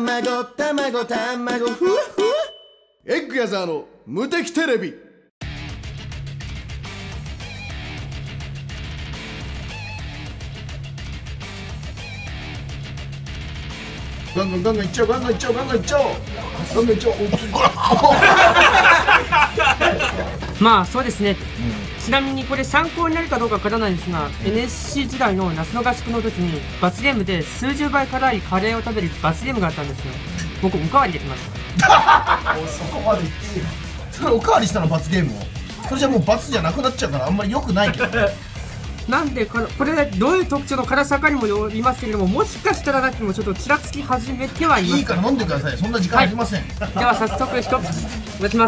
卵ふわふわ。エッグヤザーの無敵テレビ。 ガンガンいっちゃおう、ガンガンいっちゃおう、ガンガンいっちゃおう、ガンガンいっちゃおう。 まあそうですね、ちなみにこれ参考になるかどうかわからないんですが、NSC 時代の夏の合宿の時に罰ゲームで数十倍辛いカレーを食べる罰ゲームがあったんですよ。僕おかわりできました。 そこまで言っていいの？それおかわりしたの罰ゲームを。それじゃもう罰じゃなくなっちゃうからあんまり良くないけど。 なんでこれどういう特徴の辛さかにもよりますけれども、もしかしたらなくてもちょっとちらつき始めてはいます。 いいから飲んでください。そんな時間ありません。 では早速一口いただきます。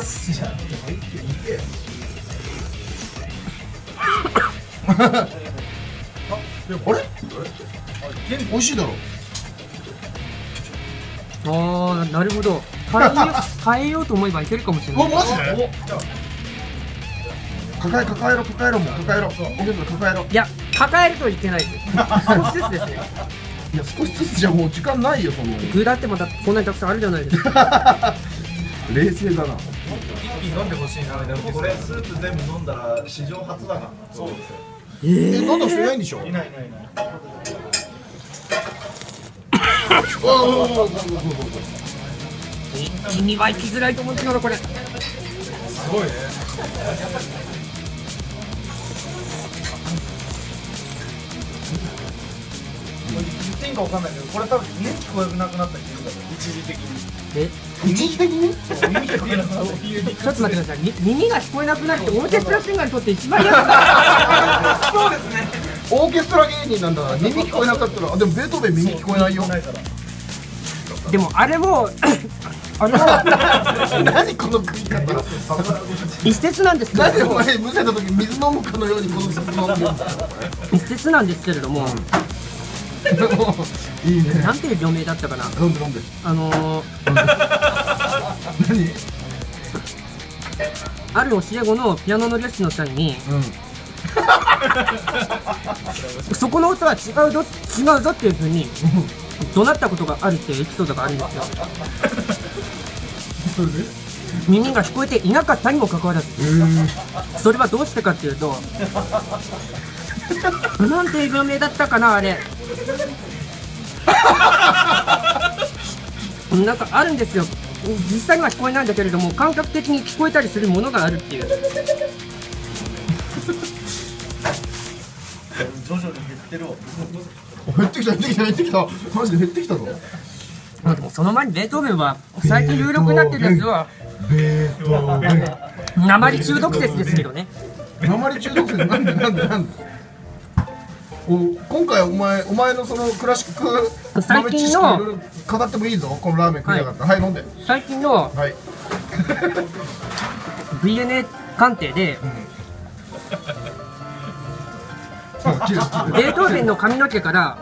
あれ？美味しいだろ。 ああ、なるほど。変えようと思えばいけるかもしれない。 マジで？抱えろ、もう抱えろ。お客さん抱えろ。 いや、抱えるといけないです。少しずつですね。 いや、少しずつじゃもう時間ないよ、そんなの。 具だってまたこんなにたくさんあるじゃないですか。 冷静だな。 一気に飲んでほしいな。でもこれスープ全部飲んだら史上初だから。そうですよ。 飲んだ人いないんでしょ？ いない。 君は生きづらいと思うんですよ、これ。 すごいね。言っていいかわかんないけど、これ多分耳聞こえなくなったりするから、一時的に。 一時的に？ ちょっと待ってください。耳が聞こえなくなってオーケストラシンガーにとって一番嫌だ。 そうですね。 オーケストラ芸人なんだから耳聞こえなかったら、でもベートーベン耳聞こえないよ。 でもあれも何この食い方。 一説なんですけなんでれども、 お前むせた時水飲むかのようにこのスープ飲んでるんだよ。 一説なんですけれども、 いいね。 なんていう病名だったかな。 飲んで。何？ ある教え子のピアノのレッスンの際に、そこの音は違うぞっていうふうに怒鳴ったことがあるっていうエピソードがあるんですよ。耳が聞こえていなかったにもかかわらず、それはどうしてかっていうと、なんていう病名だったかな、あれ。なんかあるんですよ。実際には聞こえないんだけれども、感覚的に聞こえたりするものがあるっていう。 徐々に減ってるわ。 減ってきた。マジで減ってきたぞ。 まあでもその前にベートーベンは最近有力になってるやつはベートーベン。 鉛中毒説ですけどね。 鉛中毒説なんで。今回お前のそのクラシック豆知識いろいろ語ってもいいぞ。このラーメン食いやがった。はい、飲んで。 最近のはい。 DNA 鑑定で、ベートーベンの髪の毛から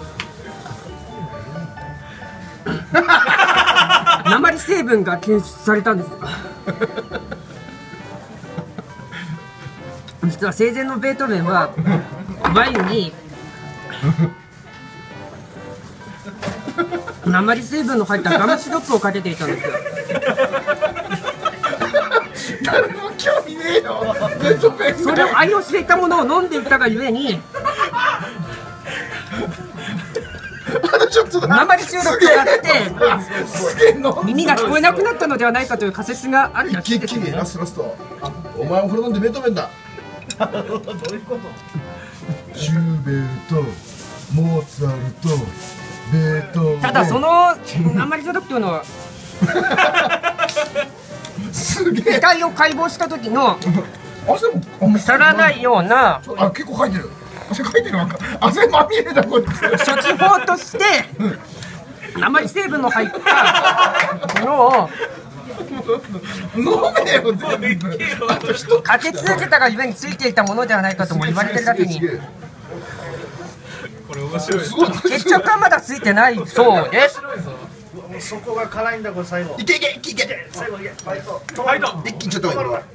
鉛成分が検出されたんです。実は生前のベートーベンはワインに鉛成分の入ったガムシロップをかけていたんですよ。 誰も興味ねえよ。ベートーベン。 それを愛用していたものを飲んでいたがゆえにちょっと鉛中毒になってすげえの。 耳が聞こえなくなったのではないかという仮説があるらしいです。 一気にラスト。お前もこれ飲んでベートーベンだ。 どういうこと？ シューベルト、モーツァルト、ベートーベン。 ただその鉛中毒というのはすげえ。 遺体を解剖した時の汗も腐らないようなあ、結構書いてる。汗かいてる。なんか汗まみれだこいつ。 処置法として鉛成分の入ったものを飲めよ全部。あと一かけ続けたがゆえについていたものではないかとも言われてるだけに、 これ面白い。 結局はまだついてないそうです。 そこが辛いんだこれ最後。 いけ。 最後いけ。ファイト。 一気にちょっとこれは。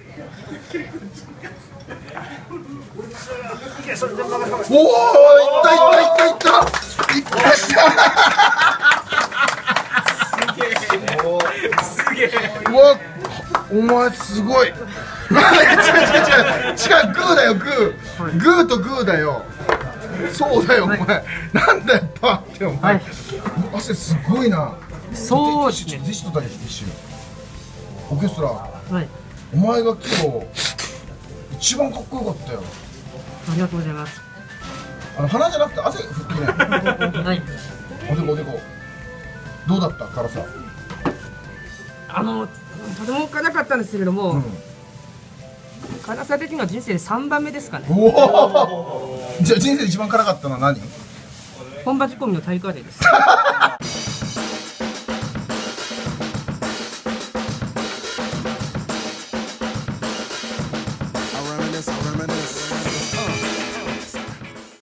おお、いった。 すげえ。 うわ、お前すごい。違う、グーだよ、グーとグーだよ。そうだよ、お前。なんだよ、パーってお前。汗すごいな。 そうですね。 弟子とたり一緒。オーケストラ。 はい。 お前が今日一番かっこよかったよ。 ありがとうございます。 鼻じゃなくて汗振ってくれ。 はい。 おでこおでこ。どうだった辛さ？ とても辛かったんですけれども、辛さ的には人生で3番目ですかね。 おお。じゃあ人生で一番辛かったのは何？ 本場仕込みのタイカレーです。 I reminisce.